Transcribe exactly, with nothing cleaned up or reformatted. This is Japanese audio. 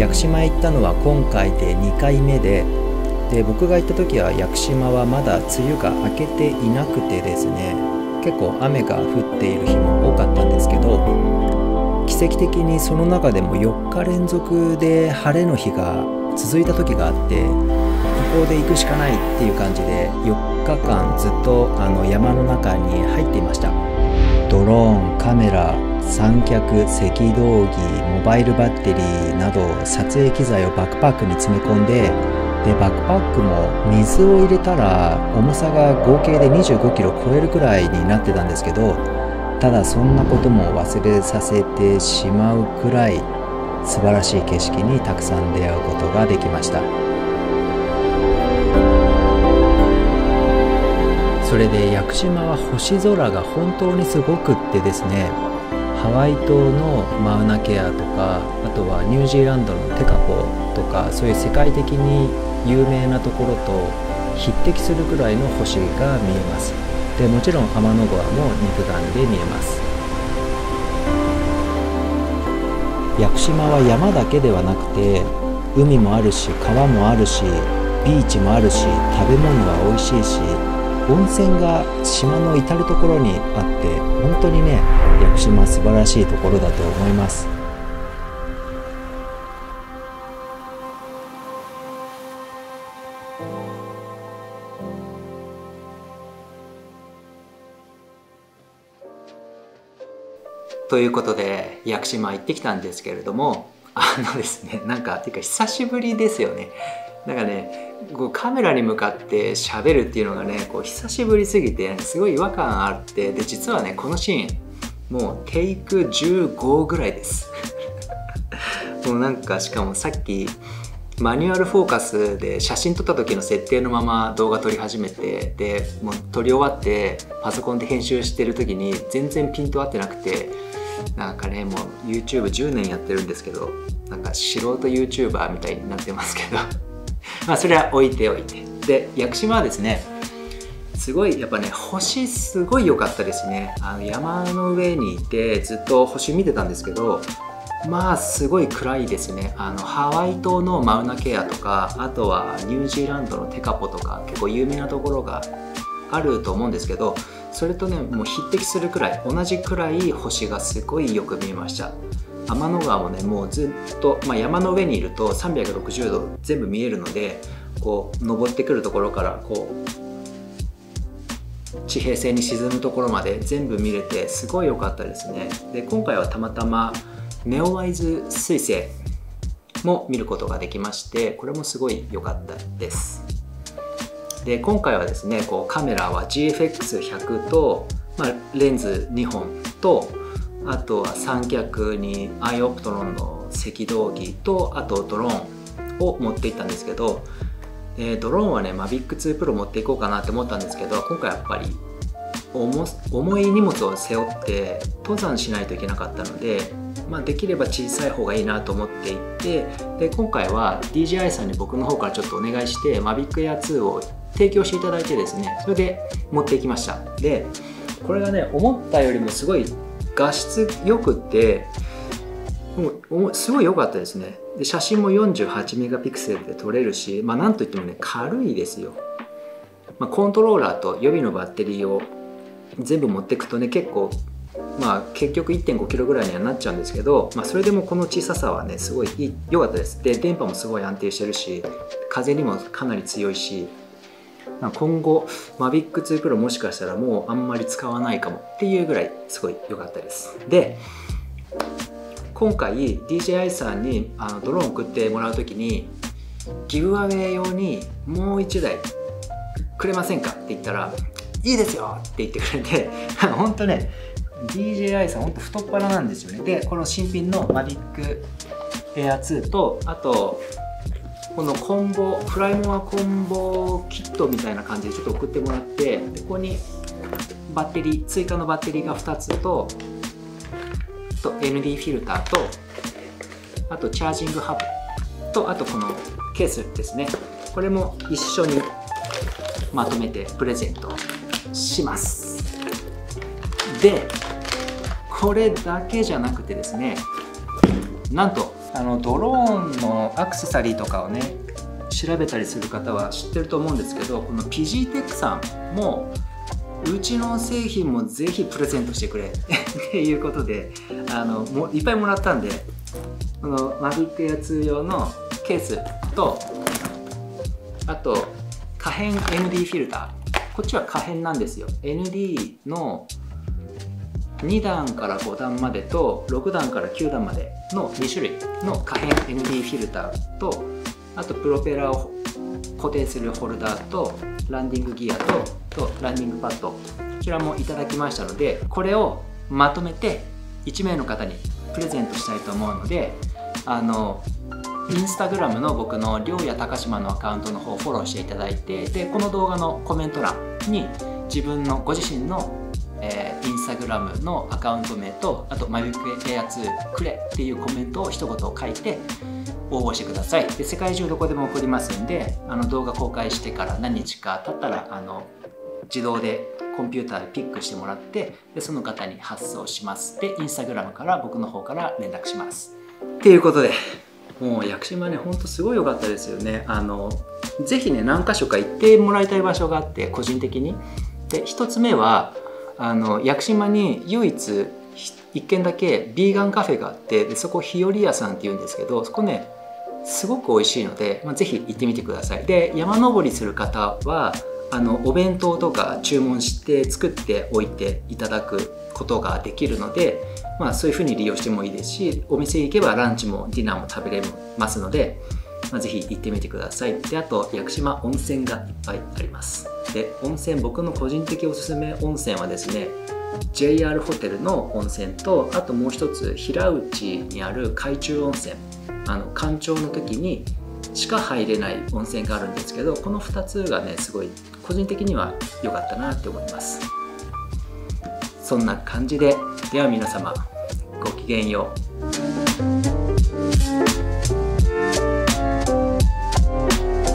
屋久島へ行ったのは今回でにかいめで、で僕が行った時は屋久島はまだ梅雨が明けていなくてですね、結構雨が降っている日も多かったんですけど、奇跡的にその中でもよっか連続で晴れの日が続いた時があって、ここで行くしかないっていう感じでよっかかんずっとあの山の中に入っていました。ドローン、カメラ、三脚、赤道儀、モバイルバッテリーなど撮影機材をバックパックに詰め込んで、でバックパックも水を入れたら重さが合計でにじゅうごキロ超えるくらいになってたんですけど、ただそんなことも忘れさせてしまうくらい素晴らしい景色にたくさん出会うことができました。それで屋久島は星空が本当にすごくってですね、ハワイ島のマウナケアとか、あとはニュージーランドのテカポとか、そういう世界的に有名なところと匹敵するくらいの星が見えます。でもちろん天の川も肉眼で見えます。屋久島は山だけではなくて海もあるし、川もあるし、ビーチもあるし、食べ物は美味しいし、温泉が島の至る所にあって、本当にね、屋久島は素晴らしいところだと思います。ということで屋久島行ってきたんですけれども、あのですね、なんかていうか久しぶりですよね。なんかね、こうカメラに向かって喋るっていうのがね、こう久しぶりすぎてすごい違和感あって、で実はねこのシーンもうテイクじゅうごぐらいですもうなんか、しかもさっきマニュアルフォーカスで写真撮った時の設定のまま動画撮り始めて、でもう撮り終わってパソコンで編集してる時に全然ピント合ってなくて、なんかねもう ユーチューブじゅうねんやってるんですけど、なんか素人 ユーチューバーみたいになってますけどまあそれは置いておいて、で屋久島はですね、すごいやっぱね星すごい良かったですね。あの山の上にいてずっと星見てたんですけど、まあすごい暗いですね。あのハワイ島のマウナケアとか、あとはニュージーランドのテカポとか、結構有名なところがあると思うんですけど、それとねもう匹敵するくらい、同じくらい星がすごいよく見えました。天の川もねもうずっと、まあ、山の上にいるとさんびゃくろくじゅうど全部見えるので、こう登ってくるところからこう地平線に沈むところまで全部見れてすごい良かったですね。で今回はたまたまネオワイズ彗星も見ることができまして、これもすごい良かったです。で今回はですね、こうカメラは ジーエフエックスひゃく と、まあ、レンズにほんと、あとは三脚にアイオプトロンの赤道儀と、あとドローンを持っていったんですけど、えー、ドローンはね マビックツープロ 持っていこうかなって思ったんですけど、今回やっぱり 重, 重い荷物を背負って登山しないといけなかったので、まあ、できれば小さい方がいいなと思っていて、で今回は ディージェーアイ さんに僕の方からちょっとお願いして マビックエアツーを提供していただいてですね、それで持っていきました。でこれがね思ったよりもすごい画質よくってもうすごい良かったですね。で写真もよんじゅうはちメガピクセルで撮れるし、まあ、なんといってもね軽いですよ。まあ、コントローラーと予備のバッテリーを全部持っていくとね結構、まあ、結局 いってんごキロぐらいにはなっちゃうんですけど、まあ、それでもこの小ささはねすごい良かったです。で電波もすごい安定してるし、風にもかなり強いし、今後 マビックツープロ もしかしたらもうあんまり使わないかもっていうぐらいすごい良かったです。で今回 ディージェーアイ さんにあのドローン送ってもらう時にギブアウェイ用にもういちだいくれませんかって言ったらいいですよって言ってくれて本当ね ディージェーアイ さん本当太っ腹なんですよね。でこの新品の マビックエアツー と、あとこのコンボフライモアコンボキットみたいな感じでちょっと送ってもらって、でここにバッテリー追加のバッテリーがふたつとと エヌディー フィルターと、あとチャージングハブと、あとこのケースですね、これも一緒にまとめてプレゼントします。でこれだけじゃなくてですね、なんとあのドローンのアクセサリーとかをね調べたりする方は知ってると思うんですけど、この ピジーテック さんもうちの製品もぜひプレゼントしてくれっていうことで、あのもいっぱいもらったんで、この マビック エアツー 用のケースと、あと可変 エヌディー フィルター、こっちは可変なんですよ。 エヌディー のに段からご段までとろく段からきゅう段までのに種類の可変 エヌディー フィルターと、あとプロペラを固定するホルダーとランディングギアととランディングパッド、こちらもいただきましたので、これをまとめていち名の方にプレゼントしたいと思うので、あのインスタグラムの僕のりょうや高島のアカウントの方をフォローしていただいて、でこの動画のコメント欄に自分のご自身の、えー、インスタグラムのアカウント名と、あと マビック エアツー くれっていうコメントを一言書いて応募してください。で世界中どこでも送りますんで、あの動画公開してから何日か経ったらあの自動でコンピューターでピックしてもらって、でその方に発送します。でインスタグラムから僕の方から連絡します。っていうことで、もう屋久島ねほんとすごい良かったですよね。あのぜひね何か所か行ってもらいたい場所があって、個人的に。でひとつめはあの屋久島に唯一いっ軒だけビーガンカフェがあって、でそこ日和屋さんっていうんですけど、そこねすごく美味しいので、まあ、ぜひ行ってみてください。で山登りする方はあのお弁当とか注文して作っておいていただくことができるので、まあ、そういうふうに利用してもいいですし、お店行けばランチもディナーも食べれますので、まあ、ぜひ行ってみてください。であと屋久島温泉がいっぱいあります。で温泉、僕の個人的おすすめ温泉はですね ジェイアール ホテルの温泉と、あともう一つ平内にある海中温泉、あの干潮の時にしか入れない温泉があるんですけど、このふたつがねすごい個人的には良かったなって思います。そんな感じで、では皆様ごきげんよう。